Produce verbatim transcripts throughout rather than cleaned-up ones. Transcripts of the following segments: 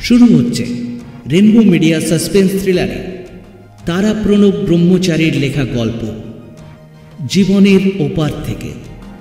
শুরু হচ্ছে rainbow media suspense থ্রিলারে তারা প্রণব ব্রহ্মচারীর লেখা গল্প জীবনের ওপার থেকে।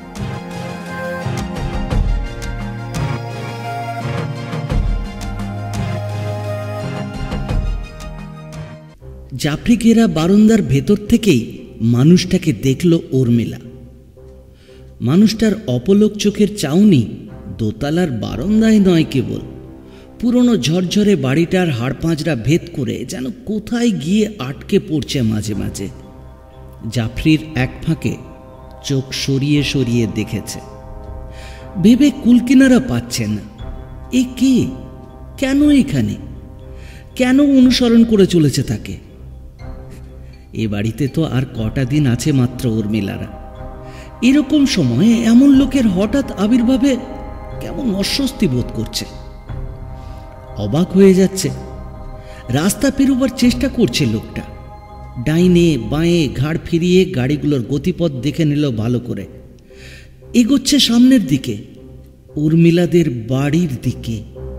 জাফরি ঘেরা বারান্দার ভেতর থেকেই মানুষটাকে দেখল উর্মিলা। মানুষটার অপলক চোখের চাউনি দোতলার বারান্দায় নয়, কেবল পুরনো ঝরঝরে বাড়িটার হাড়পাঁজরা ভেদ করে যেন কোথায় গিয়ে আটকে পড়ছে মাঝে মাঝে। জাফরির এক ফাঁকে চোখ সরিয়ে সরিয়ে দেখেছে, ভেবে কুলকিনারা পাচ্ছে না এ কে, কেন এখানে, কেন অনুসরণ করে চলেছে তাকে। এ বাড়িতে তো আর কটা দিন আছে মাত্র উর্মিলারা। এরকম সময়ে এমন লোকের হঠাৎ আবির্ভাবে কেমন অস্বস্তি বোধ করছে। অবাক হয়ে যাচ্ছে। রাস্তা পেরোবার চেষ্টা করছে লোকটা। ডাইনে বাঁয়ে ঘাড় ফিরিয়ে গাড়িগুলোর গতিপথ দেখে নিল ভালো করে। এগোচ্ছে সামনের দিকে, উর্মিলাদের বাড়ির দিকে।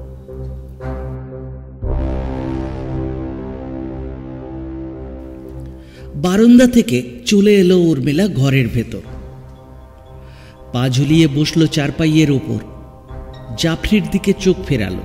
বারান্দা থেকে চলে এলো উর্মিলা ঘরের ভেতর। পা ঝুলিয়ে বসল চারপাইয়ের ওপর, জাফরির দিকে চোখ ফেরালো।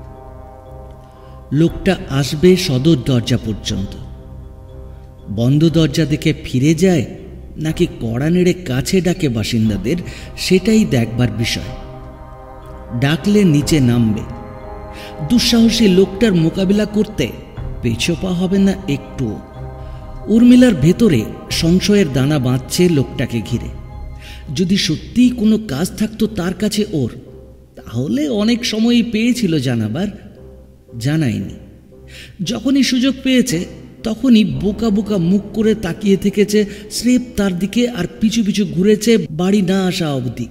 লোকটা আসবে সদর দরজা পর্যন্ত। বন্ধ দরজা দেখে ফিরে যায় নাকি কড়া নেড়ে কাছে ডাকে বাসিন্দাদের, সেটাই দেখবার বিষয়। ডাকলে নিচে নামবে। দুঃসাহসী লোকটার মোকাবিলা করতে পেছোপা হবে না একটুও। উর্মিলার ভেতরে সংশয়ের দানা বাঁধছে লোকটাকে ঘিরে। যদি সত্যিই কোনো কাজ থাকতো তার কাছে ওর, তাহলে অনেক সময়ই পেয়েছিল জানাবার, জানায়নি। যখনই সুযোগ পেয়েছে তখনই বোকা বোকা মুখ করে তাকিয়ে থেকেছে স্রেফ তার দিকে, আর পিছু পিছু ঘুরেছে বাড়ি না আসা অবধি।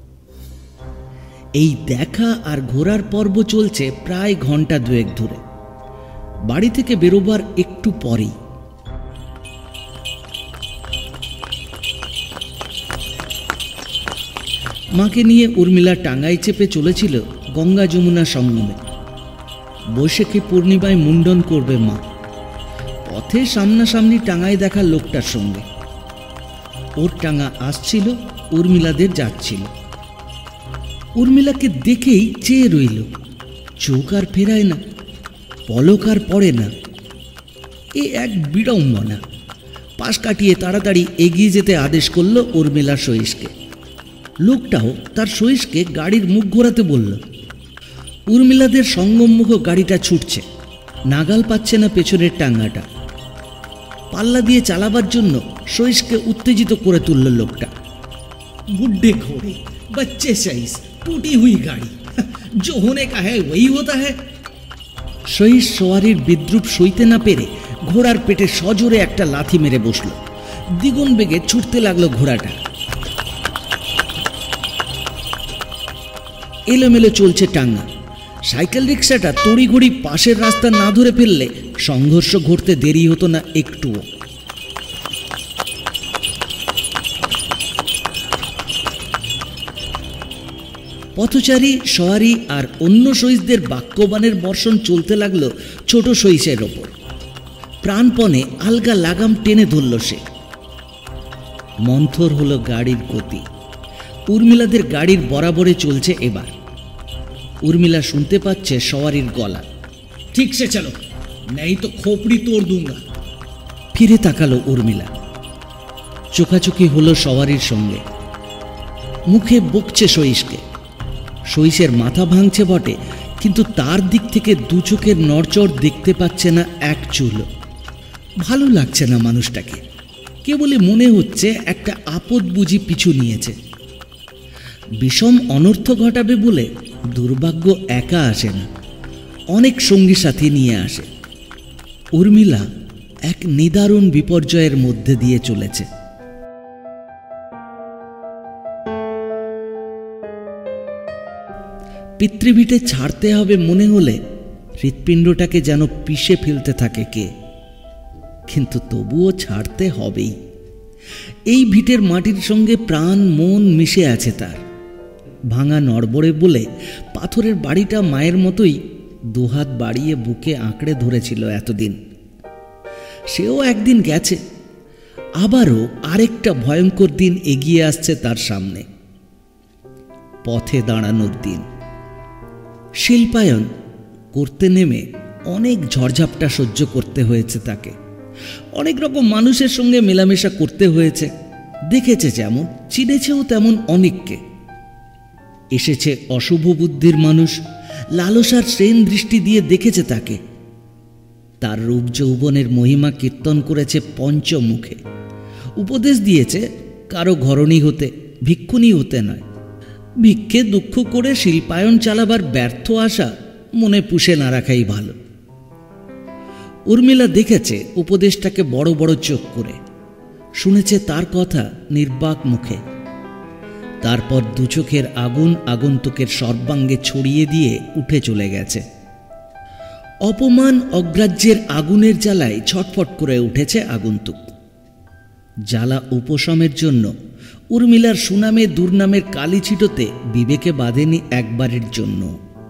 এই দেখা আর ঘোরার পর্ব চলছে প্রায় ঘন্টা দুয়েক ধরে। বাড়ি থেকে বেরোবার একটু পরেই মাকে নিয়ে উর্মিলা টাঙ্গাই চেপে চলেছিল গঙ্গা যমুনা সঙ্গমে। বৈশাখী পূর্ণিমায় মুন্ডন করবে মা। পথে সামনাসামনি টাঙ্গাই দেখা লোকটার সঙ্গে। ওর টাঙ্গা আসছিল, উর্মিলাদের যাচ্ছিল। উর্মিলাকে দেখেই চেয়ে রইল, চোখ আর ফেরায় না, পলক আর পড়ে না। এ এক বিড়ম্বনা। পাশ কাটিয়ে তাড়াতাড়ি এগিয়ে যেতে আদেশ করল উর্মিলার সহিসকে। লোকটাও তার সহিসকে গাড়ির মুখ ঘোরাতে বলল। উর্মিলাদের সঙ্গমমুখ গাড়িটা ছুটছে, নাগাল পাচ্ছে না পেছনের টাঙ্গাটা। পাল্লা দিয়ে চালাবার জন্য সহিসকে উত্তেজিত করে তুলল লোকটা। বুड्ढे घोड़े, बच्चे साइज, टूटी हुई गाड़ी, जो होने का है वही होता है। সহিস সওয়ারির বিদ্রুপ সইতে না পেরে ঘোড়ার পেটে সজোরে একটা লাথি মেরে বসল। দ্বিগুণ বেগে ছুটতে লাগলো ঘোড়াটা। এলোমেলো চলছে টাঙ্গা। সাইকেল রিক্সাটা তড়িঘড়ি পাশের রাস্তা না ধরে ফেললে সংঘর্ষ ঘটতে দেরি হতো না একটুও। পথচারী, সওয়ারি আর অন্য সহিসদের বাক্যবাণের বর্ষণ চলতে লাগলো ছোট সহিসের ওপর। প্রাণপণে আলগা লাগাম টেনে ধরল সে। মন্থর হলো গাড়ির গতি। উর্মিলাদের গাড়ির বরাবরে চলছে এবার। উর্মিলা শুনতে পাচ্ছে সওয়ারির গলা, ঠিক সে চলো, নেই তো খোপড়ি তোড় দুঙ্গা। ফিরে তাকালো উর্মিলা। চোখাচোখি হলো সওয়ারির সঙ্গে। মুখে বকছে সহিসকে। সহিসের মাথা ভাঙছে বটে, কিন্তু তার দিক থেকে দু চোখের নড়চড় দেখতে পাচ্ছে না এক চুল। ভালো লাগছে না মানুষটাকে। কেবলই মনে হচ্ছে একটা আপদ বুঝি পিছু নিয়েছে। বিষম অনর্থ ঘটাবে বলে দুর্ভাগ্য একা আসে না, অনেক সঙ্গী সাথী নিয়ে আসে। উর্মিলা এক নিদারুণ বিপর্যয়ের মধ্যে দিয়ে চলেছে। পিতৃভিটে ছাড়তে হবে মনে হলে হৃৎপিণ্ডটাকে যেন পিষে ফেলতে থাকে কে, কিন্তু তবুও ছাড়তে হবেই। এই ভিটের মাটির সঙ্গে প্রাণ মন মিশে আছে তার। ভাঙা নড়বড়ে বলে পাথরের বাড়িটা মায়ের মতোই দুহাত বাড়িয়ে বুকে আঁকড়ে ধরেছিল এতদিন। সেও একদিন গেছে, আবারও আরেকটা ভয়ঙ্কর দিন এগিয়ে আসছে তার সামনে। পথে দাঁড়ানোর দিন। শিল্পায়ন করতে নেমে অনেক ঝড়ঝাপটা সহ্য করতে হয়েছে তাকে, অনেক রকম মানুষের সঙ্গে মেলামেশা করতে হয়েছে, দেখেছে যেমন, চিনেছেও তেমন অনেককে। এসেছে অশুভ বুদ্ধির মানুষ, লালসার শ্রেণ দৃষ্টি দিয়ে দেখেছে তাকে। তার রূপ যৌবনের মহিমা কীর্তন করেছে পঞ্চমুখে, উপদেশ দিয়েছে কারো ঘরণী হতে, ভিক্ষুণী হতে নয়। ভিক্ষে দুঃখ করে শিল্পায়ন চালাবার ব্যর্থ আশা মনে পুষে না রাখাই ভালো। উর্মিলা দেখেছে উপদেশটাকে বড় বড় চোখ করে, শুনেছে তার কথা নির্বাক মুখে। তারপর দু চোখের আগুন আগন্তুকের সর্বাঙ্গে ছড়িয়ে দিয়ে উঠে চলে গেছে। অপমান অগ্রাহ্যের আগুনের জ্বালায় ছটফট করে উঠেছে আগন্তুক। জ্বালা উপশমের জন্য উর্মিলার সুনামে দুর্নামের কালি ছিটোতে বিবেকে বাঁধেনি একবারের জন্য।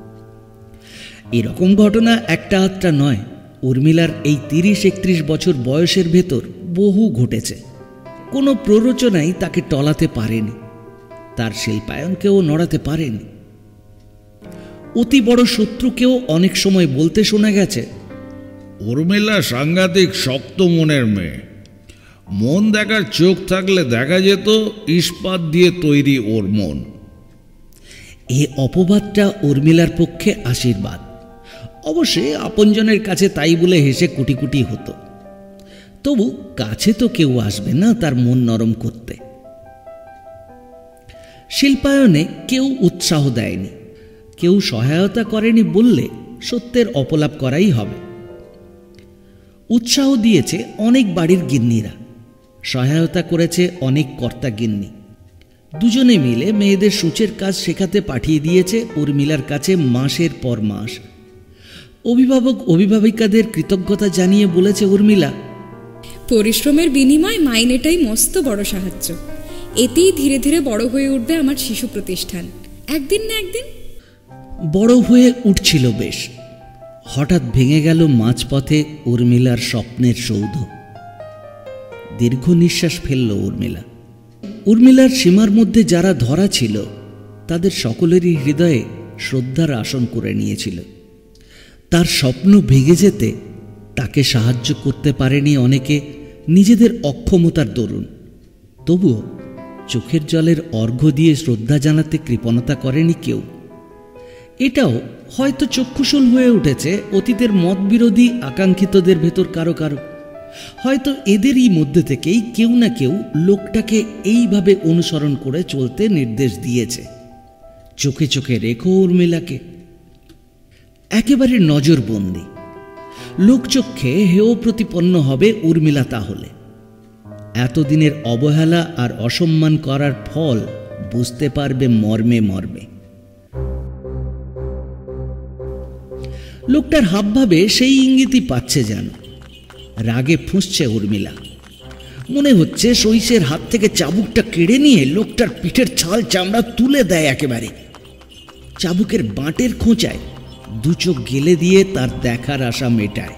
এরকম ঘটনা একটা আধটা নয়, উর্মিলার এই তিরিশ একত্রিশ বছর বয়সের ভেতর বহু ঘটেছে। কোনো প্ররোচনাই তাকে টলাতে পারেনি, তার শিল্পায়নকেও নড়াতে পারেনি। অতি বড় শত্রুকেও অনেক সময় বলতে শোনা গেছে, উর্মিলা সাংঘাতিক শক্ত মনের মেয়ে, মন দেখার চোখ থাকলে দেখা যেত ইস্পাত দিয়ে তৈরি ওর মন। এ অপবাদটা উর্মিলার পক্ষে আশীর্বাদ। অবশ্যই আপনজনের কাছে তাই বলে হেসে কুটি কুটি হতো, তবু কাছে তো কেউ আসবে না তার মন নরম করতে। শিল্পায়নে কেউ উৎসাহ দেয়নি, কেউ সহায়তা করেনি বললে সত্যের অপলাপ করাই হবে। উৎসাহ দিয়েছে অনেক বাড়ির গিন্নিরা, সহায়তা করেছে অনেক কর্তা গিন্নি। দুজনে মিলে মেয়েদের সূচের কাজ শেখাতে পাঠিয়ে দিয়েছে উর্মিলার কাছে মাসের পর মাস। অভিভাবক অভিভাবিকাদের কৃতজ্ঞতা জানিয়ে বলেছে উর্মিলা, পরিশ্রমের বিনিময় মাইনেটাই মস্ত বড় সাহায্য। এতেই ধীরে ধীরে বড় হয়ে উঠবে আমার শিশু প্রতিষ্ঠান, একদিন না একদিন। বড় হয়ে উঠছিল বেশ। হঠাৎ ভেঙে গেল মাঝপথে উর্মিলার স্বপ্নের সৌধ। দীর্ঘ নিঃশ্বাস ফেলল উর্মিলা। উর্মিলার সীমার মধ্যে যারা ধরা ছিল তাদের সকলেরই হৃদয়ে শ্রদ্ধার আসন করে নিয়েছিল। তার স্বপ্ন ভেঙে যেতে তাকে সাহায্য করতে পারেনি অনেকে নিজেদের অক্ষমতার দরুন। তবুও চোখের জলের অর্ঘ্য দিয়ে শ্রদ্ধা জানাতে কৃপণতা করেনি কেউ। এটাও হয়তো চক্ষুশূল হয়ে উঠেছে অতীতের মতবিরোধী আকাঙ্ক্ষিতদের ভেতর কারো কারো। হয়তো এদেরই মধ্যে থেকেই কেউ না কেউ লোকটাকে এইভাবে অনুসরণ করে চলতে নির্দেশ দিয়েছে। চোখে চোখে রেখো উর্মিলাকে, একেবারে নজরবন্দি। লোকচক্ষে হেয় প্রতিপন্ন হবে উর্মিলা। তাহলে এতদিনের অবহেলা আর অসম্মান করার ফল বুঝতে পারবে মর্মে মর্মে। লোকটার হাবভাবে সেই ইঙ্গিতই পাচ্ছে যেন। রাগে ফুঁসছে উর্মিলা। মনে হচ্ছে সইসের হাত থেকে চাবুকটা কেড়ে নিয়ে লোকটার পিঠের ছাল চামড়া তুলে দেয় একেবারে। চাবুকের বাঁটের খোঁচায় দু চোখ গেলে দিয়ে তার দেখার আশা মেটায়।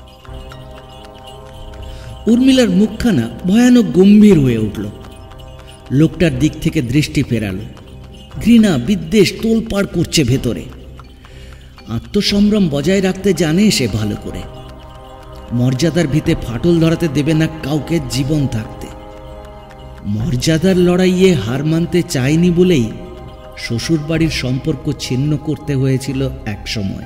উর্মিলার মুখখানা ভয়ানক গম্ভীর হয়ে উঠল। লোকটার দিক থেকে দৃষ্টি ফেরালো। ঘৃণা বিদ্বেষ তোলপাড় করছে ভেতরে। আত্মসম্ভ্রম বজায় রাখতে জানে সে ভালো করে। মর্যাদার ভিতে ফাটল ধরাতে দেবে না কাউকে জীবন থাকতে। মর্যাদার লড়াইয়ে হার মানতে চায়নি বলেই শ্বশুরবাড়ির সম্পর্ক ছিন্ন করতে হয়েছিল এক সময়।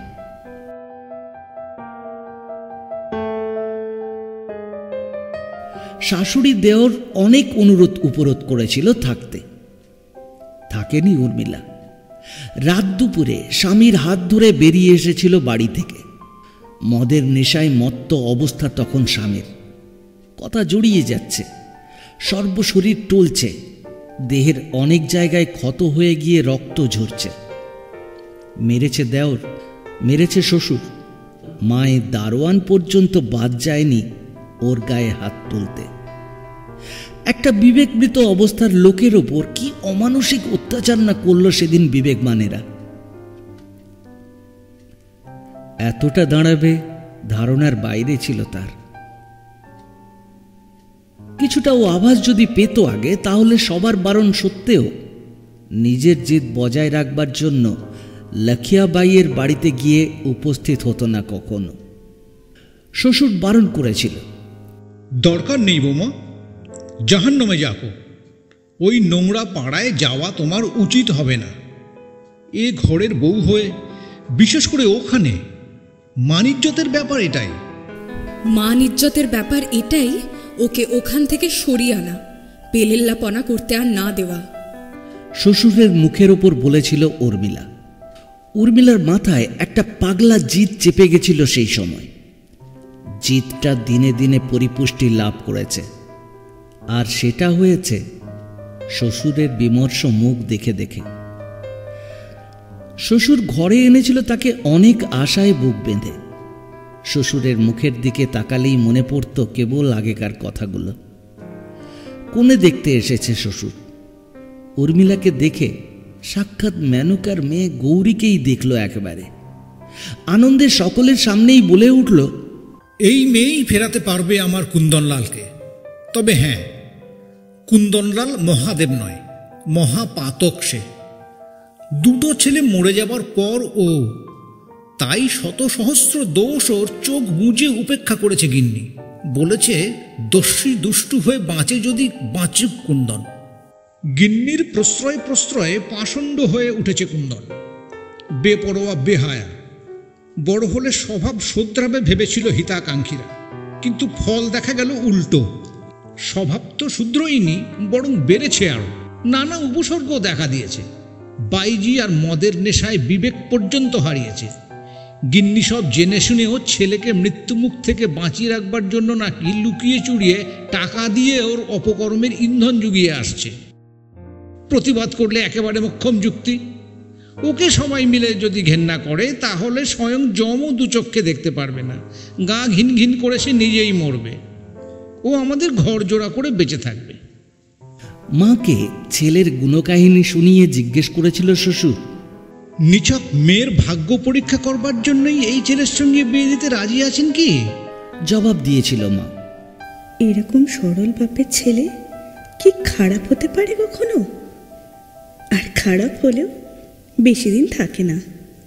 শাশুড়ি দেওর অনেক অনুরোধ উপরোধ করেছিল থাকতে, থাকেনি উর্মিলা। রাত দুপুরে স্বামীর হাত ধরে বেরিয়ে এসেছিল বাড়ি থেকে। মদের নেশায় মত্ত অবস্থা তখন স্বামীর। কথা জড়িয়ে যাচ্ছে, সর্বশরীর টলছে, দেহের অনেক জায়গায় ক্ষত হয়ে গিয়ে রক্ত ঝরছে। মেরেছে দেওর, মেরেছে শ্বশুর। মায়ের দারোয়ান পর্যন্ত বাদ যায়নি ওর গায়ে হাত তুলতে। একটা বিবেকমৃত অবস্থার লোকের ওপর কি অমানসিক অত্যাচার না করল সেদিন বিবেকমানেরা। এতটা দাঁড়াবে ধারণার বাইরে ছিল তার। কিছুটা ও আভাস যদি পেত আগে, তাহলে সবার বারণ সত্ত্বেও নিজের জেদ বজায় রাখবার জন্য লখিয়াবাইয়ের বাড়িতে গিয়ে উপস্থিত হতো না কখনো। শ্বশুর বারণ করেছিল, দরকার নেই বৌমা, জাহান্নামে যাকো, ওই নোংরা পাড়ায় যাওয়া তোমার উচিত হবে না। এ ঘরের বউ হয়ে, বিশেষ করে ওখানে, মান ইজ্জতের ব্যাপার এটাই। মান ইজ্জতের ব্যাপার এটাই ওকে ওখান থেকে সরিয়ে আনা, পেলেল্লাপনা করতে আর না দেওয়া। শ্বশুরের মুখের ওপর বলেছিল উর্মিলা। উর্মিলার মাথায় একটা পাগলা জিদ চেপে গেছিল সেই সময়। জিদটা দিনে দিনে পরিপুষ্টি লাভ করেছে, আর সেটা হয়েছে শ্বশুরের বিমর্ষ মুখ দেখে দেখে। শ্বশুর ঘরে এনেছিল তাকে অনেক আশায় বুক বেঁধে। শ্বশুরের মুখের দিকে তাকালেই মনে পড়ত কেবল আগেকার কথাগুলো। কোণে দেখতে এসেছে শ্বশুর। উর্মিলাকে দেখে সাক্ষাৎ মেনকার মেয়ে গৌরীকেই দেখল একেবারে। আনন্দে সকলের সামনেই বলে উঠল, এই মেয়েই ফেরাতে পারবে আমার কুন্দনলালকে। তবে হ্যাঁ, কুন্দনলাল মহাদেব নয়, মহাপাতক সে। দুটো ছেলে মরে যাবার পর ও, তাই শত সহস্র দোষ ওর চোখ বুজে উপেক্ষা করেছে গিন্নি। বলেছে দস্যি দুষ্টু হয়ে বাঁচে যদি বাঁচুক কুন্দন। গিন্নির প্রশ্রয় প্রশ্রয়ে পাষণ্ড হয়ে উঠেছে কুন্দন, বেপরোয়া বেহায়া। বড় হলে স্বভাব শোধরাবে ভেবেছিল হিতাকাঙ্ক্ষীরা, কিন্তু ফল দেখা গেল উল্টো। স্বভাব তো শুধরোয়নি, বরং বেড়েছে আরো। নানা উপসর্গ দেখা দিয়েছে। বাইজি আর মদের নেশায় বিবেক পর্যন্ত হারিয়েছে। গিন্নি সব জেনে শুনেও ছেলেকে মৃত্যুমুখ থেকে বাঁচিয়ে রাখবার জন্য নাকি লুকিয়ে চুরিয়ে টাকা দিয়ে ওর অপকর্মের ইন্ধন জুগিয়ে আসছে। প্রতিবাদ করলে একেবারে মোক্ষম যুক্তি। ওকে সবাই মিলে যদি ঘেন্না করে, তাহলে স্বয়ং যমও দু চক্ষে দেখতে পারবে না। গা ঘিন ঘিন করে সে নিজেই মরবে। ও আমাদের ঘর জোড়া করে বেঁচে থাকবে। মাকে ছেলের গুণকাহিনী শুনিয়ে জিজ্ঞেস করেছিল শ্বশুর, নিছক মেয়ের ভাগ্য পরীক্ষা করবার জন্যই এই ছেলের সঙ্গে বিয়ে দিতে রাজি আছেন কি? জবাব দিয়েছিল মা, এরকম সরল বাপের ছেলে কি খারাপ হতে পারে কখনো? আর খারাপ হলেও বেশি দিন থাকে না।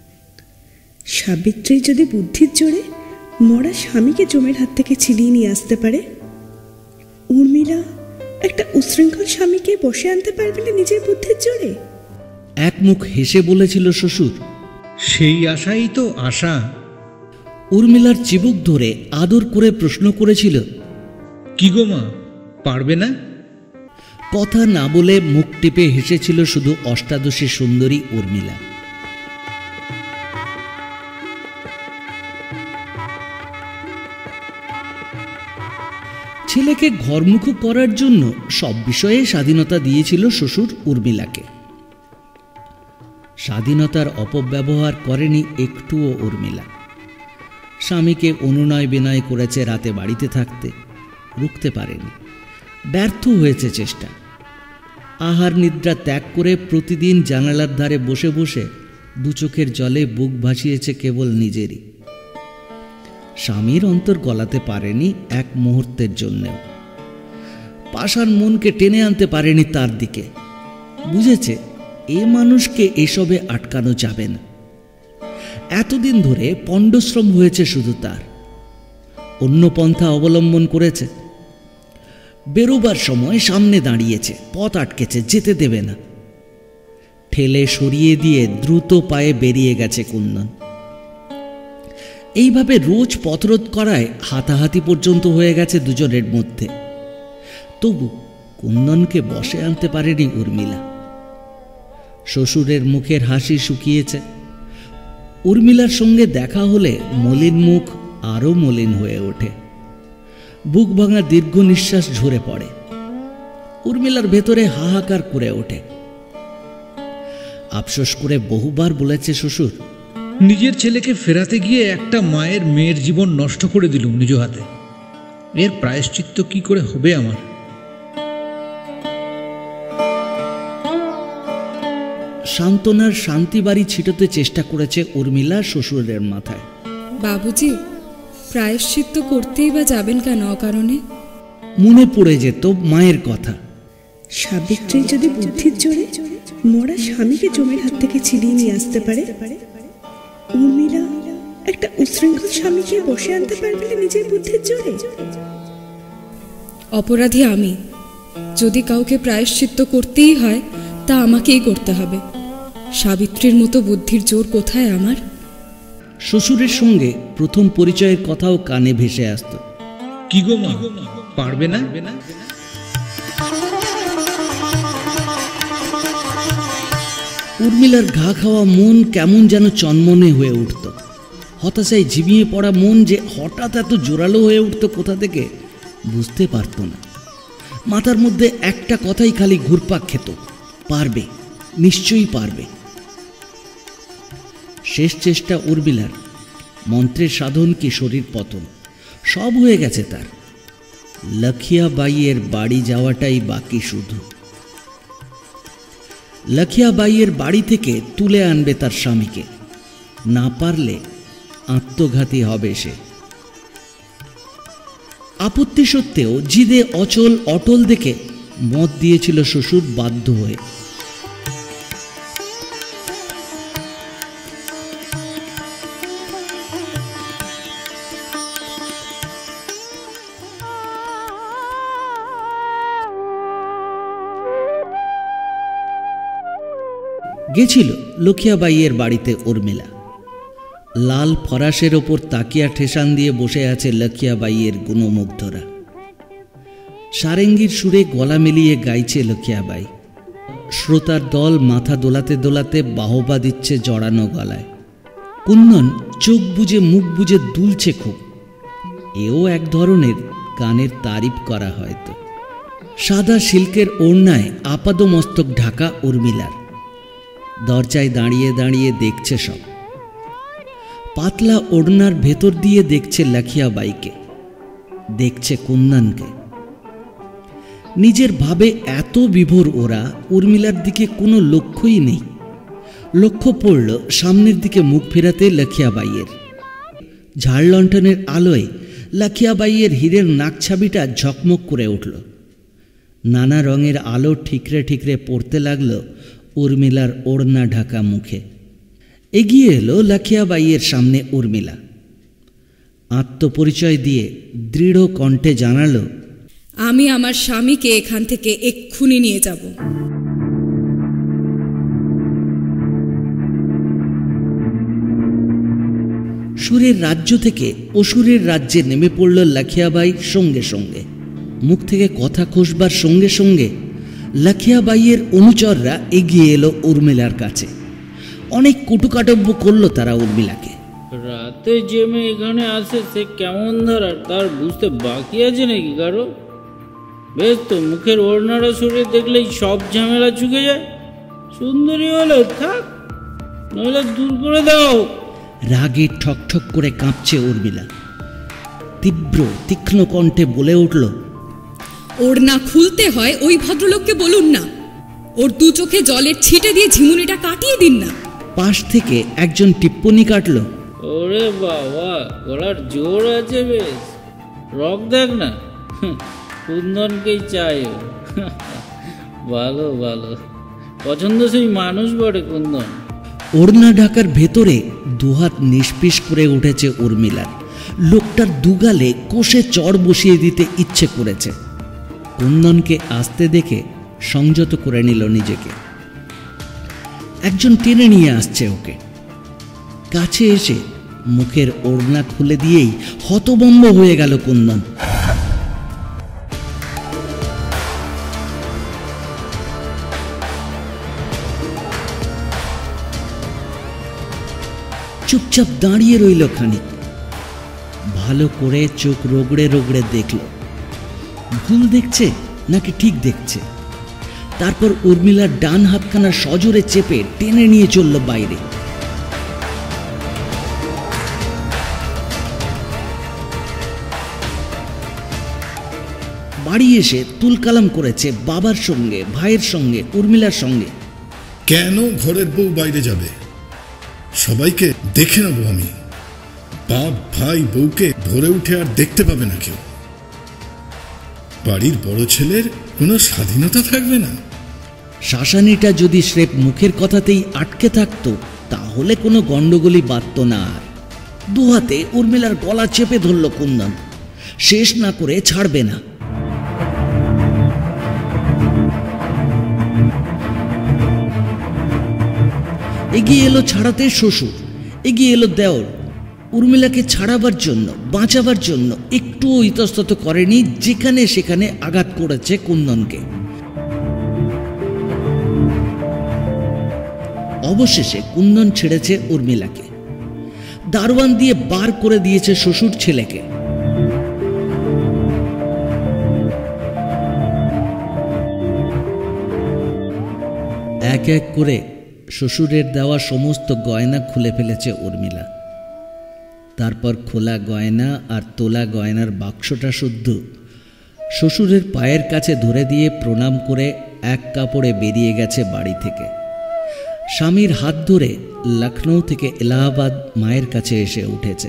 সাবিত্রী যদি বুদ্ধির জোরে মরা স্বামীকে জমের হাত থেকে ছিনিয়ে নিয়ে আসতে পারে, উর্মিলা একটা উশৃঙ্খল স্বামীকে বসে আনতে পারবে না নিজের বুদ্ধির জোরে? এক মুখ হেসে বলেছিল শ্বশুর, সেই আশাই তো আশা। উর্মিলার চিবুক ধরে আদর করে প্রশ্ন করেছিল, কি গো মা, পারবে না? কথা না বলে মুখ টিপে হেসেছিল শুধু অষ্টাদশী সুন্দরী উর্মিলা। ছেলেকে ঘরমুখ করার জন্য সব বিষয়ে স্বাধীনতা দিয়েছিল শ্বশুর উর্মিলাকে। স্বাধীনতার অপব্যবহার করেনি একটুও উর্মিলা। স্বামীকে অনুনয় বিনয় করেছে রাতে বাড়িতে থাকতে, রুখতে পারেনি। ব্যর্থ হয়েছে চেষ্টা। আহার নিদ্রা ত্যাগ করে প্রতিদিন জানালার ধারে বসে বসে দু চোখের জলে বুক ভাসিয়েছে কেবল নিজেরই। স্বামীর অন্তর গলাতে পারেনি এক মুহূর্তের জন্যেও। পাষাণ মনকে টেনে আনতে পারেনি তার দিকে। বুঝেছে এ মানুষকে এসবে আটকানো যাবে না। এতদিন ধরে পণ্ডশ্রম হয়েছে শুধু তার। অন্য পন্থা অবলম্বন করেছে। বেরোবার সময় সামনে দাঁড়িয়েছে, পথ আটকেছে, যেতে দেবে না। ঠেলে সরিয়ে দিয়ে দ্রুত পায়ে বেরিয়ে গেছে কুন্দন। এইভাবে রোজ পথরোধ করায় হাতাহাতি পর্যন্ত হয়ে গেছে দুজনের মধ্যে। তবু কুন্দনকে বশে আনতে পারেনি উর্মিলা। শ্বশুরের মুখের হাসি শুকিয়েছে। উর্মিলার সঙ্গে দেখা হলে মলিন মুখ আরো মলিন হয়ে ওঠে। বুক ভাঙা দীর্ঘ নিঃশ্বাস ঝরে পড়ে। উর্মিলার ভেতরে হাহাকার করে ওঠে। আফসোস করে বহুবার বলেছে শ্বশুর, নিজের ছেলেকে ফেরাতে গিয়ে একটা মায়ের মেয়ের জীবন নষ্ট করে দিলুম নিজ হাতে। এর প্রায়শ্চিত্ত কি করে হবে আমার? সান্ত্বনার শান্তি বাড়ি ছিটাতে চেষ্টা করেছে উর্মিলা শ্বশুরের মাথায়। বাবুজি, প্রায়শ্চিত্ত করতেই বা যাবেন কেন অকারণে? মনে পড়ে যেত মায়ের কথা। সাবিত্রী যদি বুদ্ধির জোরে মরা স্বামীকে জমের হাত থেকে ছিনিয়ে নিয়ে আসতে পারে, উর্মিলা একটা উশৃঙ্খল স্বামীকে বসে আনতে পারবে না নিজের বুদ্ধির জোরে? অপরাধী আমি। যদি কাউকে প্রায়শ্চিত্ত করতেই হয় তা আমাকেই করতে হবে। সাবিত্রীর মতো বুদ্ধির জোর কোথায় আমার? শ্বশুরের সঙ্গে প্রথম পরিচয়ের কথাও কানে ভেসে আসত। কি গো মা, পারবে না? উর্মিলার ঘা খাওয়া মন কেমন যেন চনমনে হয়ে উঠত। হতাশায় ঝিমিয়ে পড়া মন যে হঠাৎ এত জোরালো হয়ে উঠত কোথা থেকে বুঝতে পারত না। মাথার মধ্যে একটা কথাই খালি ঘুরপাক খেত, পারবে, নিশ্চয়ই পারবে। শেষ চেষ্টা উর্মিলার, মন্ত্রের সাধন কি শরীর পতন, সব হয়ে গেছে তার। লখিয়া বাইয়ের বাড়ি যাওয়াটাই বাকি শুধু। লখিয়া বাইয়ের বাড়ি থেকে তুলে আনবে তার স্বামীকে, না পারলে আত্মঘাতী হবে সে। আপত্তি সত্ত্বেও জিদে অচল অটল দেখে মত দিয়েছিল শ্বশুর বাধ্য হয়ে। গেছিল লখিয়াবাইয়ের বাড়িতে উর্মিলা। লাল ফরাসের ওপর তাকিয়া ঠেসান দিয়ে বসে আছে লখিয়াবাইয়ের গুণমুগ্ধরা। সারেঙ্গির সুরে গলা মিলিয়ে গাইছে লখিয়াবাই। শ্রোতার দল মাথা দোলাতে দোলাতে বাহবা দিচ্ছে জড়ানো গলায়। কুন্দন চোখ বুজে মুখ বুজে দুলছে খুব। এও এক ধরনের গানের তারিফ করা হয়তো। সাদা সিল্কের ওড়নায় আপাদমস্তক ঢাকা উর্মিলার। দরজায় দাঁড়িয়ে দাঁড়িয়ে দেখছে সব। পাতলা ওড়নার ভেতর দিয়ে দেখছে লখিয়াবাইকে, দেখছে কুন্দনকে। নিজের ভাবে এত বিভোর ওরা, উর্মিলার দিকে কোনো লক্ষ্যই নেই। লক্ষ্য পড়ল সামনের দিকে মুখ ফেরাতে লখিয়াবাইয়ের। ঝাড় লণ্ঠনের আলোয় লখিয়াবাইয়ের হীরের নাকছাবিটা ঝকমক করে উঠল। নানা রঙের আলো ঠিকরে ঠিকরে পড়তে লাগল উর্মিলার ওড়না ঢাকা মুখে। এগিয়ে এলো লখিয়াবাইয়ের সামনে উর্মিলা। আত্মপরিচয় দিয়ে দৃঢ় কণ্ঠে জানালো, আমি আমার স্বামীকে এখান থেকে এক্ষুনি নিয়ে যাব। সুরের রাজ্য থেকে অসুরের রাজ্যে নেমে পড়ল লখিয়াবাই সঙ্গে সঙ্গে। মুখ থেকে কথা খসবার সঙ্গে সঙ্গে লখিয়াবাইয়ের অনুচররা এগিয়ে এলো উর্মিলার কাছে। অনেক কটুকাটব্য করলো তারা উর্মিলাকে। রাতে যে মেয়ে এখানে আসে সে কেমন ধারা তার বুঝতে বাকি আছে নাকি কারো? বেশ তো, মুখের ওড়নাটা সরিয়ে দেখলেই সব ঝামেলা চুকে যায়। সুন্দরী হলে থাক, নইলে দূর করে দাও। রাগে ঠক ঠক করে কাঁপছে উর্মিলা। তীব্র তীক্ষ্ণ কণ্ঠে বলে উঠল, ওড়না খুলতে হয় ওই ভদ্রলোককে বলুন না। ওর দু চোখে জলের ছিটে দিয়ে ঝিমুনিটা কাটিয়ে দিন না। পাশ থেকে একজন টিপ্পনি কাটল, ওরে বাবা, গলার জোর আছে বেশ। রক দেখ না, কুন্দনকেই চাই। ভালো ভালো, পছন্দসই মানুষ বটে কুন্দন। ওড়না ঢাকার ভেতরে দুহাত নিষ্পিস করে উঠেছে উর্মিলার। লোকটার দুগালে কষে চড় বসিয়ে দিতে ইচ্ছে করেছে। কুন্দনকে আসতে দেখে সংযত করে নিল নিজেকে। একজন টেনে নিয়ে আসছে ওকে। কাছে এসে মুখের ওড়না খুলে দিয়েই হতভম্ব হয়ে গেল কুন্দন। চুপচাপ দাঁড়িয়ে রইল খানিক। ভালো করে চোখ রগড়ে রগড়ে দেখল, ভুল দেখছে নাকি ঠিক দেখছে। তারপর উর্মিলার ডান হাতখানা সজোরে চেপে টেনে নিয়ে চলল বাইরে। বাড়ি এসে তুলকালাম করেছে বাবার সঙ্গে, ভাইয়ের সঙ্গে, উর্মিলার সঙ্গে। কেন ঘরের বউ বাইরে যাবে? সবাইকে দেখে নেবো আমি। বাপ ভাই বউকে ভোরে উঠে আর দেখতে পাবে না কেউ। বাড়ির বড় ছেলের কোনো স্বাধীনতা থাকবে না। শাসানিটা যদি স্রেফ মুখের কথাতেই আটকে থাকতো তাহলে কোনো গন্ডগোলই বাড়ত না। আর দুহাতে উর্মিলার গলা চেপে ধরল কুন্দন, শেষ না করে ছাড়বে না। এগিয়ে এলো ছাড়াতে শ্বশুর, এগিয়ে এলো দেওর। উর্মিলাকে ছাড়াবার জন্য, বাঁচাবার জন্য একটুও ইতস্তত করেনি, যেখানে সেখানে আঘাত করেছে কুন্দনকে। অবশেষে কুন্দন ছেড়েছে উর্মিলাকে, দারোয়ান দিয়ে বার করে দিয়েছে শ্বশুর ছেলেকে। এক এক করে শ্বশুরের দেওয়া সমস্ত গয়না খুলে ফেলেছে উর্মিলা। তারপর খোলা গয়না আর তোলা গয়নার বাক্সটা শুদ্ধ শ্বশুরের পায়ের কাছে ধরে দিয়ে প্রণাম করে এক কাপড়ে বেরিয়ে গেছে বাড়ি থেকে। স্বামীর হাত ধরে লখনৌ থেকে এলাহাবাদ মায়ের কাছে এসে উঠেছে।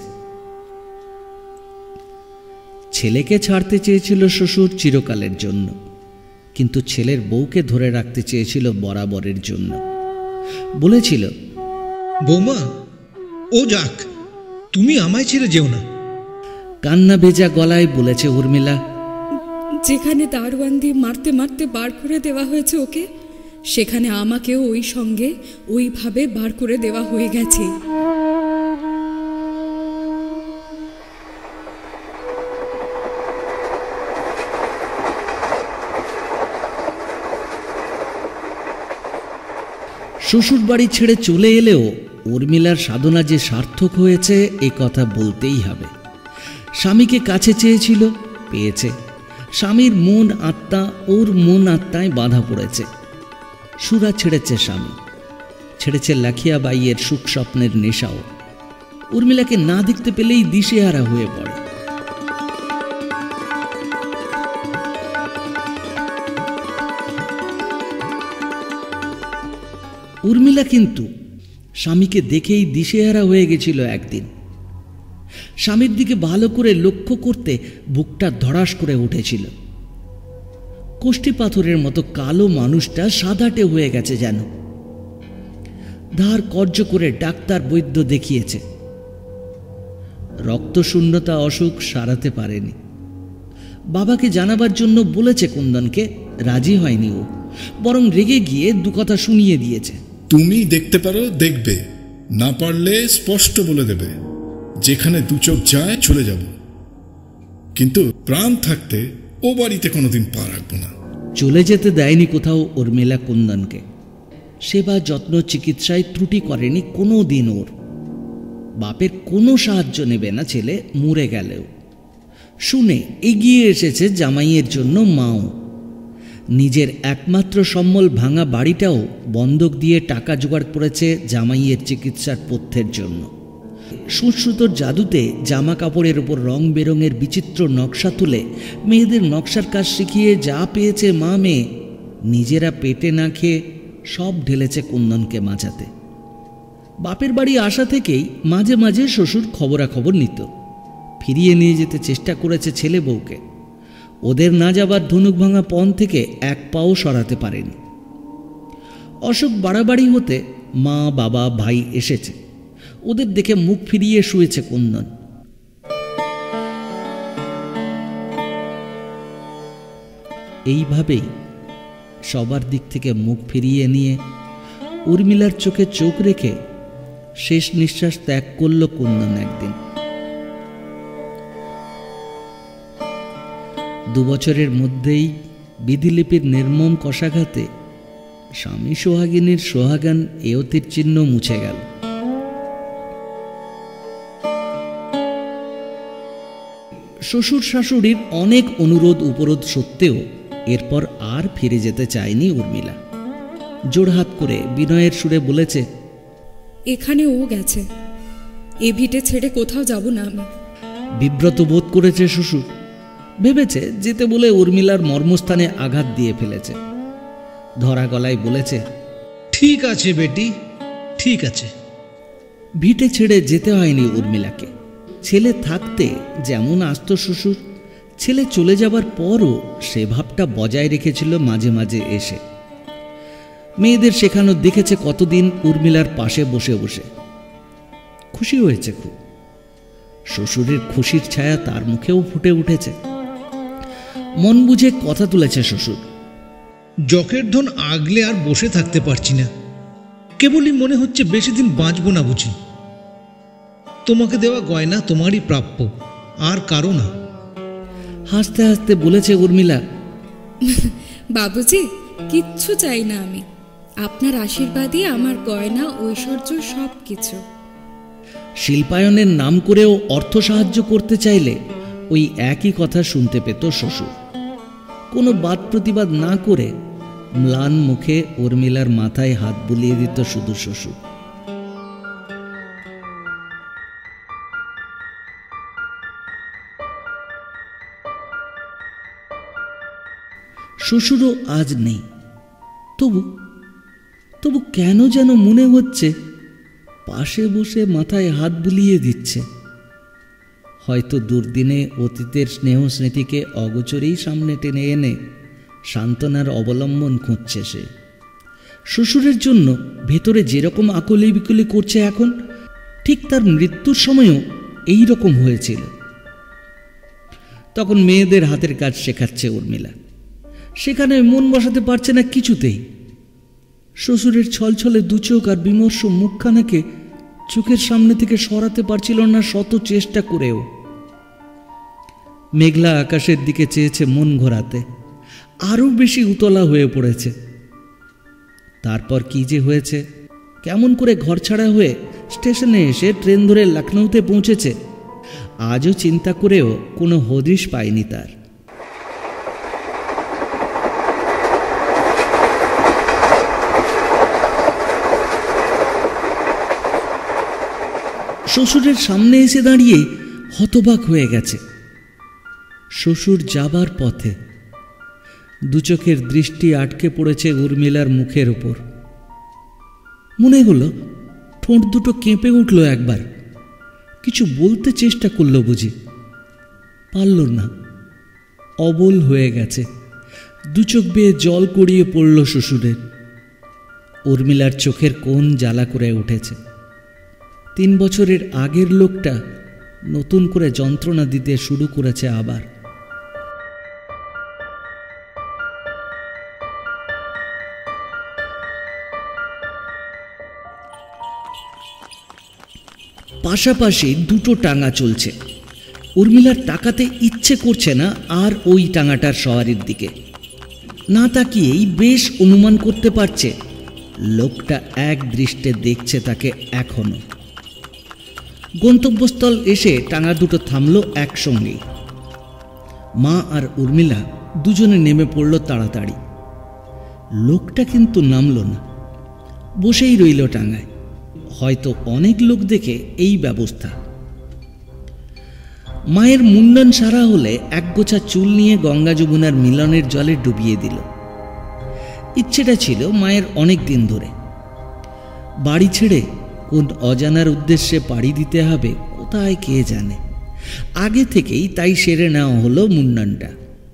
ছেলেকে ছাড়তে চেয়েছিল শ্বশুর চিরকালের জন্য, কিন্তু ছেলের বউকে ধরে রাখতে চেয়েছিল বরাবরের জন্য। বলেছিল, বৌমা ও যাক, তুমি আমায় ছেড়ে যেও না। কান্না ভেজা গলায় বলেছে উর্মিলা, যেখানে দারোয়ান দিয়ে মারতে মারতে বার করে দেওয়া হয়েছে ওকে, সেখানে আমাকেও ওই সঙ্গে ওইভাবে বার করে দেওয়া হয়ে গেছে। শ্বশুর বাড়ি ছেড়ে চলে এলেও উর্মিলার সাধনা যে সার্থক হয়েছে এ কথা বলতেই হবে। স্বামীকে কাছে চেয়েছিল, পেয়েছে। স্বামীর মন আত্মা ওর মন আত্মায় বাধা পড়েছে। সুরা ছেড়েছে স্বামী, ছেড়েছে লাখিয়া বাইয়ের সুখ স্বপ্নের নেশাও। উর্মিলাকে না দেখতে পেলেই দিশেহারা হয়ে পড়ে। উর্মিলা কিন্তু স্বামীকে দেখেই দিশেহারা হয়ে গেছিল একদিন। স্বামীর দিকে ভালো করে লক্ষ্য করতে বুকটা ধড়াস করে উঠেছিল। কোষ্ঠী পাথরের মতো কালো মানুষটা সাদাটে হয়ে গেছে যেন। ধার কর্য করে ডাক্তার বৈদ্য দেখিয়েছে, রক্তশূন্যতা অসুখ সারাতে পারেনি। বাবাকে জানাবার জন্য বলেছে কুন্দনকে, রাজি হয়নি ও, বরং রেগে গিয়ে দু কথা শুনিয়ে দিয়েছে। তুমি দেখতে পারো দেখবে, না পারলে স্পষ্ট বলে দেবে, যেখানে দু চোখ যায় চলে যাব, কিন্তু প্রাণ থাকতে ও বাড়িতে কোনোদিন পা রাখবো না। চলে যেতে দেয়নি কোথাও উর্মিলা কুন্দনকে। সেবা যত্ন চিকিৎসায় ত্রুটি করেনি কোনো দিন ওর। বাপের কোনো সাহায্য নেবে না ছেলে মরে গেলেও। শুনে এগিয়ে এসেছে জামাইয়ের জন্য মাও। নিজের একমাত্র সম্বল ভাঙা বাড়িটাও বন্ধক দিয়ে টাকা জোগাড় করেছে জামাইয়ের চিকিৎসার পথ্যের জন্য। সুশ্রুতোর জাদুতে জামা কাপড়ের ওপর রং বেরঙের বিচিত্র নকশা তুলে মেয়েদের নকশার কাজ শিখিয়ে যা পেয়েছে মা মেয়ে, নিজেরা পেটে না খেয়ে সব ঢেলেছে কুন্দনকে মাঝাতে। বাপের বাড়ি আসা থেকেই মাঝে মাঝে শ্বশুর খবরাখবর নিত, ফিরিয়ে নিয়ে যেতে চেষ্টা করেছে ছেলে বউকে। ওদের না যাবার ধনুক ভাঙা পণ থেকে এক পাও সরাতে পারেনি। অসুখ বাড়াবাড়ি হতে মা বাবা ভাই এসেছে, ওদের দেখে মুখ ফিরিয়ে শুয়েছে কুন্দন। এইভাবেই সবার দিক থেকে মুখ ফিরিয়ে নিয়ে উর্মিলার চোখে চোখ রেখে শেষ নিঃশ্বাস ত্যাগ করল কুন্দন একদিন। দুবছরের মধ্যেই বিধিলিপির নির্মম কষাঘাতে স্বামী সোহাগিনীর সোহাগান এয়তির চিহ্ন মুছে গেল। শ্বশুর শাশুড়ির অনেক অনুরোধ উপরোধ সত্ত্বেও এরপর আর ফিরে যেতে চায়নি উর্মিলা। জোড়হাত করে বিনয়ের সুরে বলেছে, এখানে ও গেছে, এ ভিটে ছেড়ে কোথাও যাব না আমি। বিব্রত বোধ করেছে শ্বশুর। ভেবেছে যেতে বলে উর্মিলার মর্মস্থানে আঘাত দিয়ে ফেলেছে। ধরা গলায় বলেছে, ঠিক আছে বেটি, ঠিক আছে। ভিটে ছেড়ে যেতে হয়নি উর্মিলাকে। ছেলে থাকতে যেমন আসতো শ্বশুর, ছেলে চলে যাবার পরও সে ভাবটা বজায় রেখেছিল মাঝে মাঝে এসে। মেয়েদের শেখানো দেখেছে কতদিন উর্মিলার পাশে বসে বসে। খুশি হয়েছে খুব। শ্বশুরের খুশির ছায়া তার মুখেও ফুটে উঠেছে। মন বুঝে কথা তুলেছে শ্বশুর। জকের ধন আগলে আর বসে থাকতে পারছি না, কেবলই মনে হচ্ছে বেশি দিন বাঁচব না বুঝি। তোমাকে দেওয়া গয়না তোমারই প্রাপ্য, আর কারো না। হাসতে হাসতে বলেছে উর্মিলা, বাবুজি, কিচ্ছু চাই না আমি, আপনার আশীর্বাদই আমার গয়না, ঐশ্বর্য, সব কিছু। শিল্পায়নের নাম করেও অর্থ সাহায্য করতে চাইলে ওই একই কথা শুনতে পেত শ্বশুর। কোনো বাদ প্রতিবাদ না করে ম্লান মুখে উর্মিলার মাথায় হাত বুলিয়ে দিত শুধু শ্বশুর। শ্বশুরও আজ নেই, তবু তবু কেন যেন মনে হচ্ছে পাশে বসে মাথায় হাত বুলিয়ে দিচ্ছে। হয়তো দুর্দিনে অতীতের স্নেহ স্মৃতিকে অগোচরেই সামনে টেনে এনে সান্ত্বনার অবলম্বন খুঁজছে সে। শ্বশুরের জন্য ভেতরে যেরকম আকুলি বিকুলি করছে এখন, ঠিক তার মৃত্যুর সময়ও এই রকম হয়েছিল। তখন মেয়েদের হাতের কাজ শেখাচ্ছে উর্মিলা, সেখানে মন বসাতে পারছে না কিছুতেই। শ্বশুরের ছলছলে দুচোখ আর বিমর্ষ মুখখানাকে চোখের সামনে থেকে সরাতে পারছিল না শত চেষ্টা করেও। মেঘলা আকাশের দিকে চেয়েছে মন ঘোরাতে, আরও বেশি উতলা হয়ে পড়েছে। তারপর কি যে হয়েছে, কেমন করে ঘর ছাড়া হয়ে স্টেশনে এসে ট্রেন ধরে লখনৌতে পৌঁছেছে, আজও চিন্তা করেও কোনো হদিশ পায়নি তার। শ্বশুরের সামনে এসে দাঁড়িয়ে হতবাক হয়ে গেছে। শ্বশুর যাবার পথে দু চোখের দৃষ্টি আটকে পড়েছে উর্মিলার মুখের উপর। মনে হলো ঠোঁট দুটো কেঁপে উঠল একবার। কিছু বলতে চেষ্টা করলো বুঝি, পারল না, অবল হয়ে গেছে। দু চোখ বেয়ে জল গড়িয়ে পড়ল শ্বশুরের। উর্মিলার চোখের কোণ জ্বালা করে উঠেছে। তিন বছরের আগের লোকটা নতুন করে যন্ত্রণা দিতে শুরু করেছে আবার। পাশাপাশি দুটো টাঙা চলছে। উর্মিলার তাকাতে ইচ্ছে করছে না আর ওই টাঙাটার সওয়ারির দিকে। না তাকিয়েই বেশ অনুমান করতে পারছে লোকটা এক দৃষ্টে দেখছে তাকে এখনো। গন্তব্যস্থল এসে টাঙা দুটো থামলো একসঙ্গেই। মা আর উর্মিলা দুজনে নেমে পড়ল তাড়াতাড়ি। লোকটা কিন্তু নামল না, বসেই রইল টাঙায়। হয়তো অনেক লোক দেখে এই ব্যবস্থা। মায়ের মুন্ডন সারা হলে একগোছা চুল নিয়ে গঙ্গা যমুনার মিলনের জলে ডুবিয়ে দিল। ইচ্ছেটা ছিল মায়ের অনেক দিন ধরে। বাড়ি ছেড়ে কোন অজানার উদ্দেশ্যে পাড়ি দিতে হবে কোথায় কে জানে। আগে থেকেই তাই সেরে নেওয়া হলো মুন্ডনটা।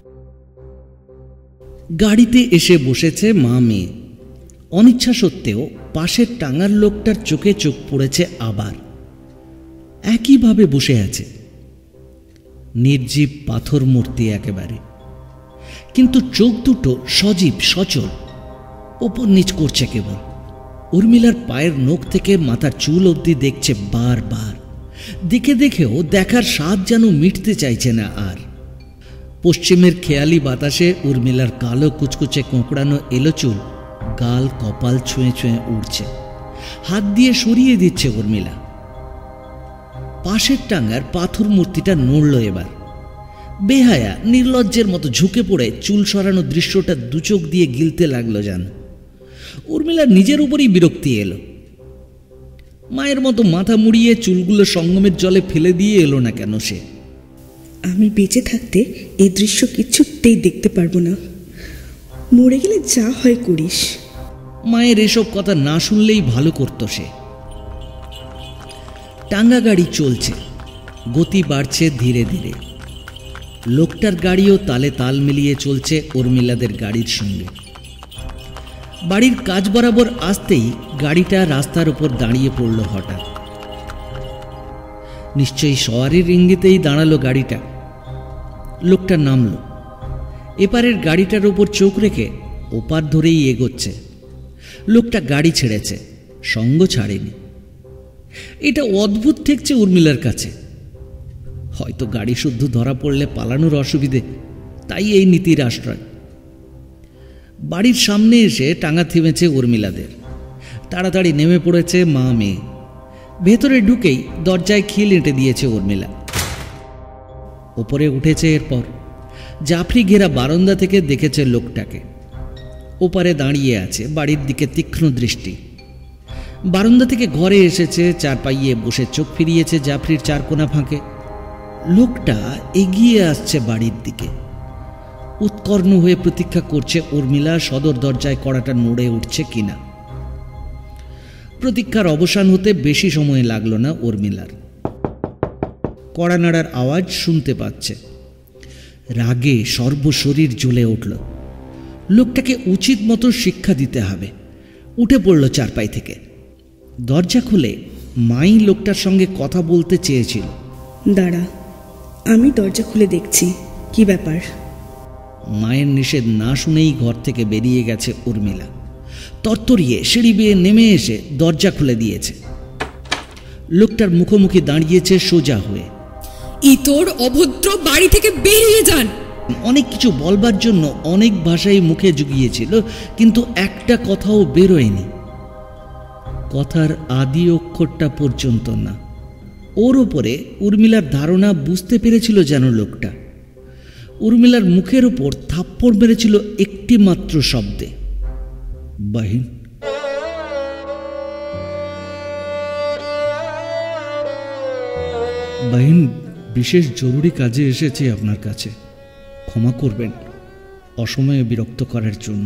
গাড়িতে এসে বসেছে মা মেয়ে। অনিচ্ছা সত্ত্বেও পাশের টাঙার লোকটার চোখে চোখ পড়েছে আবার। একইভাবে বসে আছে, নির্জীব পাথর মূর্তি একেবারে, কিন্তু চোখ দুটো সজীব সচল, ওপর নিচ করছে কেবল। উর্মিলার পায়ের নখ থেকে মাথার চুল অবধি দেখছে বারবার। দেখে দেখেও দেখার স্বাদ যেন মিটতে চাইছে না আর। পশ্চিমের খেয়ালি বাতাসে উর্মিলার কালো কুচকুচে কোঁকড়ানো এলো চুল গাল কপাল ছুঁয়ে ছুঁয়ে উড়ছে। হাত দিয়ে সরিয়ে দিচ্ছে উর্মিলা। পাশের টাঙ্গার পাথর মূর্তিটা নড়ল এবার। বেহায়া নির্লজ্জের মতো ঝুঁকে পড়ে চুল সরানো দৃশ্যটা দুচোখ দিয়ে গিলতে লাগলো যেন। উর্মিলার নিজের উপরই বিরক্তি এলো। মায়ের মতো মাথা মুড়িয়ে চুলগুলো সঙ্গমের জলে ফেলে দিয়ে এলো না কেন সে? আমি বেঁচে থাকতে এই দৃশ্য কিছুতেই দেখতে পারবো না। মরে গেলে যা হয় করিস। মায়ের এসব কথা না শুনলেই ভালো করতো সে। টাঙ্গা গাড়ি চলছে। গতি বাড়ছে ধীরে ধীরে। লোকটার গাড়িও তালে তাল মিলিয়ে চলছে উর্মিলাদের গাড়ির সঙ্গে। বাড়ির কাজ বরাবর আসতেই গাড়িটা রাস্তার উপর দাঁড়িয়ে পড়ল হঠাৎ। নিশ্চয়ই সওয়ারির ইঙ্গিতেই দাঁড়ালো গাড়িটা। লোকটা নামল, এপারের গাড়িটার উপর চোখ রেখে ওপার ধরেই এগোচ্ছে। লোকটা গাড়ি ছেড়েছে, সঙ্গ ছাড়েনি। এটা অদ্ভুত ঠেকছে উর্মিলার কাছে। হয়তো গাড়ি শুদ্ধ ধরা পড়লে পালানোর অসুবিধে, তাই এই নীতির আশ্রয়। বাড়ির সামনে এসে টাঙা থেমেছে উর্মিলাদের। তাড়াতাড়ি নেমে পড়েছে মা মেয়ে। ভেতরে ঢুকেই দরজায় খিল এঁটে দিয়েছে উর্মিলা। ওপরে উঠেছে। এরপর জাফরি ঘেরা বারান্দা থেকে দেখেছে লোকটাকে। ওপারে দাঁড়িয়ে আছে, বাড়ির দিকে তীক্ষ্ণ দৃষ্টি। বারান্দা থেকে ঘরে এসেছে, চার পাইয়ে বসে চোখ ফিরিয়েছে জাফরির চারকোনা ফাঁকে। লোকটা এগিয়ে আসছে বাড়ির দিকে। উৎকর্ণ হয়ে প্রতীক্ষা করছে উর্মিলা সদর দরজায় কড়াটা নড়ে উঠছে কিনা। প্রতীক্ষার অবসান হতে বেশি সময় লাগলো না উর্মিলার। কড়া নাড়ার আওয়াজ শুনতে পাচ্ছে। রাগে সর্বশরীর জ্বলে উঠল। লোকটাকে উচিত মতো শিক্ষা দিতে হবে। উঠে পড়ল চারপাই থেকে। দরজা খুলে মাই লোকটার সঙ্গে কথা বলতে চেয়েছিল। দাঁড়া, আমি দরজা খুলে দেখছি কি ব্যাপার। মায়ের নিষেধ না শুনেই ঘর থেকে বেরিয়ে গেছে উর্মিলা। তরতরিয়ে সিঁড়ি বেয়ে নেমে এসে দরজা খুলে দিয়েছে। লোকটার মুখোমুখি দাঁড়িয়েছে সোজা হয়ে। ইতর অভদ্র, বাড়ি থেকে বেরিয়ে যান। অনেক কিছু বলবার জন্য অনেক ভাষাই মুখে জুগিয়েছিল, কিন্তু একটা কথাও বেরোয়নি। কথার আদি অক্ষরটা পর্যন্ত না। ওর ওপরে উর্মিলার ধারণা বুঝতে পেরেছিল যেন লোকটা। উর্মিলার মুখের ওপর থাপ্পড় মেরেছিল একটি মাত্র শব্দে, বাহিন। বাহিন, বিশেষ জরুরি কাজে এসেছি আপনার কাছে। ক্ষমা করবেন অসময়ে বিরক্ত করার জন্য।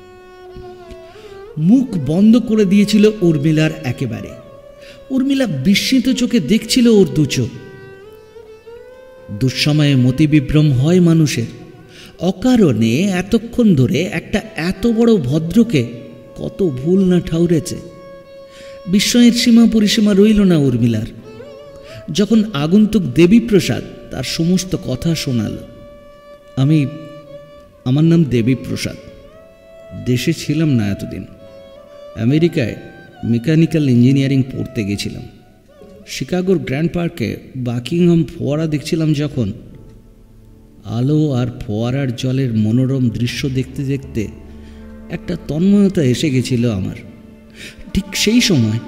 মুখ বন্ধ করে দিয়েছিল উর্মিলার একেবারে। উর্মিলা বিস্মিত চোখে দেখছিল ওর দু চোখ। দুঃসময়ে মতিবিভ্রম হয় মানুষের। অকারণে এতক্ষণ ধরে একটা এত বড় ভদ্রকে কত ভুল না ঠাউরেছে। বিস্ময়ের সীমা পরিসীমা রইল না উর্মিলার। যখন আগন্তুক দেবীপ্রসাদ তার সমস্ত কথা শোনাল। আমি, আমার নাম দেবীপ্রসাদ। দেশে ছিলাম না এতদিন। আমেরিকায় মেকানিক্যাল ইঞ্জিনিয়ারিং পড়তে গেছিলাম। শিকাগোর গ্র্যান্ড পার্কে বাকিংহাম ফোয়ারা দেখছিলাম যখন, আলো আর ফোয়ারার জলের মনোরম দৃশ্য দেখতে দেখতে একটা তন্ময়তা এসে গেছিল আমার। ঠিক সেই সময়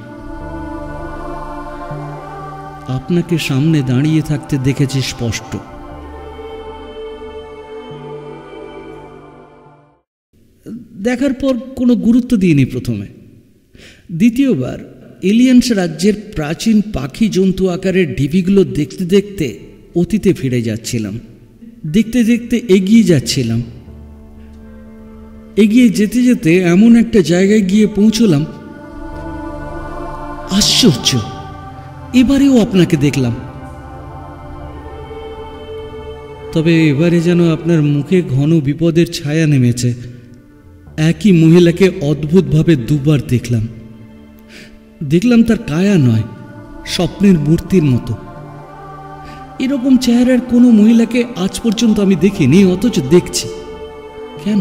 আপনাকে সামনে দাঁড়িয়ে থাকতে দেখেছি স্পষ্ট। দেখার পর কোনো গুরুত্ব দিইনি প্রথমে। দ্বিতীয়বার এলিয়েন্স রাজ্যের প্রাচীন পাখি জন্তু আকারের ঢিবিগুলো দেখতে দেখতে অতীতে ফিরে যাচ্ছিলাম। দেখতে দেখতে এগিয়ে যাচ্ছিলাম। এগিয়ে যেতে যেতে এমন একটা জায়গায় গিয়ে পৌঁছলাম। আশ্চর্য, এবারেও আপনাকে দেখলাম। তবে এবারে যেন আপনার মুখে ঘন বিপদের ছায়া নেমেছে। একই মহিলাকে অদ্ভুতভাবে দুবার দেখলাম। দেখলাম তার কায়া নয়, স্বপ্নের মূর্তির মতো। এরকম চেহারার কোনো মহিলাকে আজ পর্যন্ত আমি দেখিনি, অথচ দেখছি। কেন?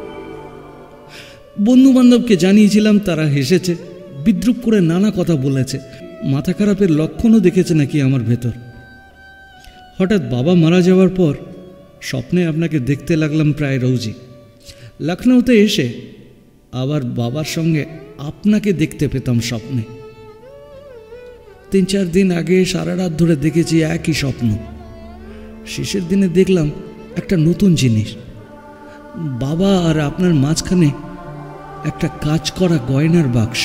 বন্ধু বান্ধবকে জানিয়েছিলাম, তারা হেসেছে, বিদ্রুপ করে নানা কথা বলেছে। মাথা খারাপের লক্ষণও দেখেছে নাকি আমার ভেতর। হঠাৎ বাবা মারা যাওয়ার পর স্বপ্নে আপনাকে দেখতে লাগলাম প্রায় রোজই। লখনৌতে এসে আবার বাবার সঙ্গে আপনাকে দেখতে পেতাম স্বপ্নে। তিন চার দিন আগে সারা রাত ধরে দেখেছি একই স্বপ্ন। শেষের দিনে দেখলাম একটা নতুন জিনিস। বাবা আর আপনার মাঝখানে একটা কাজ করা গয়নার বাক্স।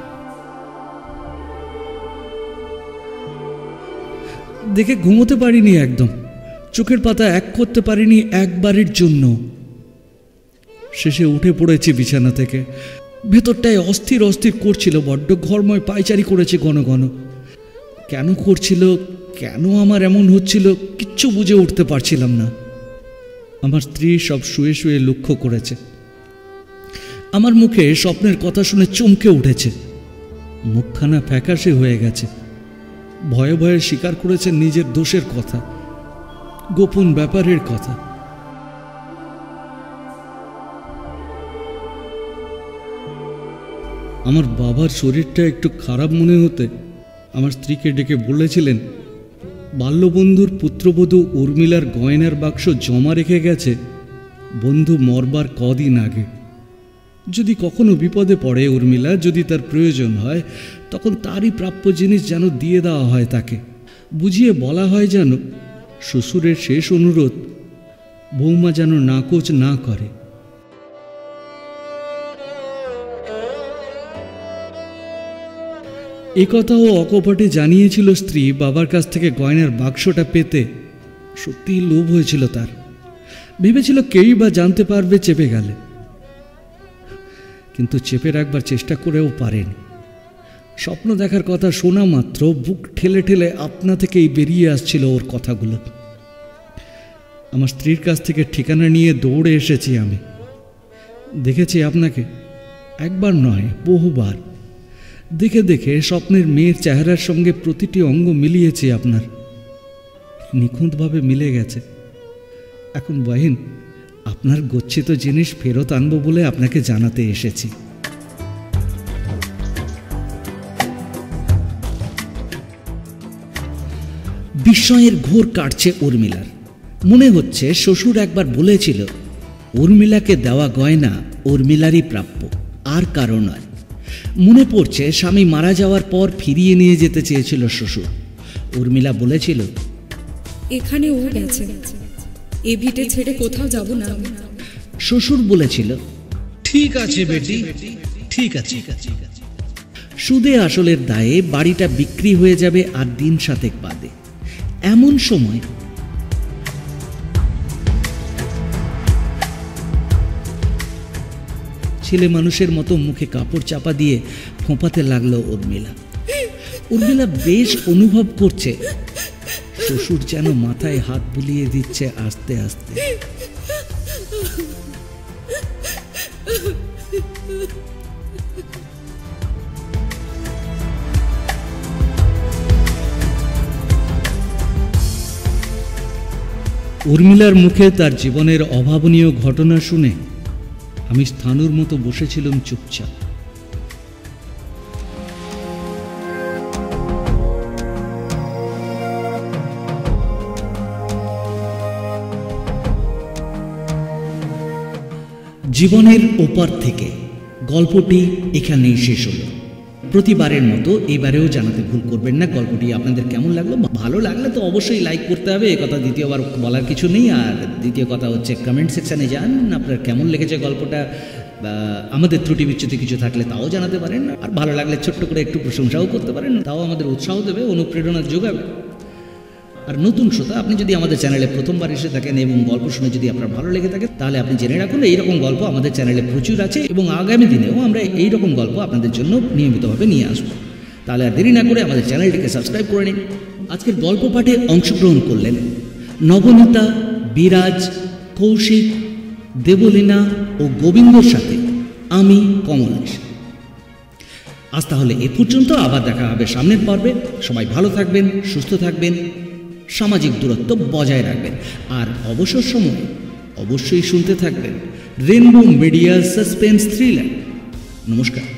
দেখে ঘুমোতে পারিনি একদম। চোখের পাতা এক করতে পারিনি একবারের জন্য। শেষে উঠে পড়েছি বিছানা থেকে। ভেতরটায় অস্থির অস্থির করছিল বড্ড। ঘরময় পায়চারি করেছে ঘন ঘন। কেন করছিল কেন আমার এমন হচ্ছিল কিচ্ছু বুঝে উঠতে পারছিলাম না। আমার স্ত্রী সব শুয়ে শুয়ে লক্ষ্য করেছে। আমার মুখে স্বপ্নের কথা শুনে চমকে উঠেছে। মুখখানা ফ্যাকাশে হয়ে গেছে। ভয়ে ভয়ে স্বীকার করেছে নিজের দোষের কথা, গোপন ব্যাপারের কথা। আমার বাবার শরীরটা একটু খারাপ মনে হতে আমার স্ত্রীকে ডেকে বলেছিলেন, বাল্যবন্ধুর পুত্রবধূ উর্মিলার গয়নার বাক্স জমা রেখে গেছে বন্ধু মরবার কদিন আগে। যদি কখনো বিপদে পড়ে উর্মিলা, যদি তার প্রয়োজন হয়, তখন তারই প্রাপ্য জিনিস যেন দিয়ে দেওয়া হয় তাকে। বুঝিয়ে বলা হয় যেন শ্বশুরের শেষ অনুরোধ বৌমা যেন নাকচ না করে। এ কথাও অকপটে জানিয়েছিল স্ত্রী বাবার কাছ থেকে গয়নার বাক্সটা পেতে। সত্যিই লোভ হয়েছিল তার। ভেবেছিল কেউই বা জানতে পারবে চেপে গেলে, কিন্তু চেপে রাখবার চেষ্টা করেও পারেনি। স্বপ্ন দেখার কথা শোনা মাত্র বুক ঠেলে ঠেলে আপনা থেকেই বেরিয়ে আসছিল ওর কথাগুলো। আমার স্ত্রীর কাছ থেকে ঠিকানা নিয়ে দৌড়ে এসেছি আমি। দেখেছি আপনাকে, একবার নয় বহুবার। দেখে দেখে স্বপ্নের মেয়ের চেহারার সঙ্গে প্রতিটি অঙ্গ মিলিয়েছি আপনার, নিখুঁতভাবে মিলে গেছে। এখন বহিন, আপনার গচ্ছিত জিনিস ফেরত আনবো বলে আপনাকে জানাতে এসেছি। বিস্ময়ের ঘোর কাটছে উর্মিলার। মনে হচ্ছে শ্বশুর একবার বলেছিল উর্মিলাকে দেওয়া গয়না উর্মিলারই প্রাপ্য, আর কারো নয়। মনে পড়ছে স্বামী মারা যাওয়ার পর ফিরিয়ে নিয়ে যেতে চেয়েছিল শ্বশুর। উর্মিলা বলেছিল, এখানে ও গেছে, এ ভিটে ছেড়ে কোথাও যাব না। শ্বশুর বলেছিল, ঠিক আছে বেটি, ঠিক আছে। সুদে আসলের দায়ে বাড়িটা বিক্রি হয়ে যাবে আর দিন সাতেক বাদে। এমন সময় ছেলে মানুষের মতো মুখে কাপড় চাপা দিয়ে ফোঁপাতে লাগলো উর্মিলা। উর্মিলা বেশ অনুভব করছে শ্বশুর যেন মাথায় হাত বুলিয়ে দিচ্ছে আস্তে আস্তে। উর্মিলার মুখে তার জীবনের অভাবনীয় ঘটনা শুনে আমি স্থানুর মতো বসেছিলাম চুপচাপ। জীবনের ওপার থেকে গল্পটি এখানেই শেষ হলো। প্রতিবারের মতো এবারেও জানাতে ভুল করবেন না গল্পটি আপনাদের কেমন লাগলো। ভালো লাগলে তো অবশ্যই লাইক করতে হবে, এ কথা দ্বিতীয়বার বলার কিছু নেই। আর দ্বিতীয় কথা হচ্ছে কমেন্ট সেকশানে যান, আপনার কেমন লেগেছে গল্পটা, আমাদের ত্রুটি বিচ্যুতি কিছু থাকলে তাও জানাতে পারেন। আর ভালো লাগলে ছোট্ট করে একটু প্রশংসাও করতে পারেন, তাও আমাদের উৎসাহ দেবে, অনুপ্রেরণা যোগাবে। আর নতুন শ্রোতা, আপনি যদি আমাদের চ্যানেলে প্রথমবার এসে থাকেন এবং গল্প শুনে যদি আপনার ভালো লেগে থাকে, তাহলে আপনি জেনে রাখুন এইরকম গল্প আমাদের চ্যানেলে প্রচুর আছে এবং আগামী দিনেও আমরা এইরকম গল্প আপনাদের জন্য নিয়মিতভাবে নিয়ে আসবো। তাহলে আর দেরি না করে আমাদের চ্যানেলটিকে সাবস্ক্রাইব করে নিন। আজকের গল্প পাঠে অংশগ্রহণ করলেন নবনীতা, বিরাজ, কৌশিক, দেবলীনা ও গোবিন্দর সাথে আমি কমলেশ। আজ তাহলে এ পর্যন্ত, আবার দেখা হবে সামনের পর্বে। সবাই ভালো থাকবেন, সুস্থ থাকবেন, সামাজিক দূরত্ব বজায় রাখবেন, আর অবসর সময় অবশ্যই শুনতে থাকবেন রেনবো মিডিয়া সাসপেন্স থ্রিলার। নমস্কার।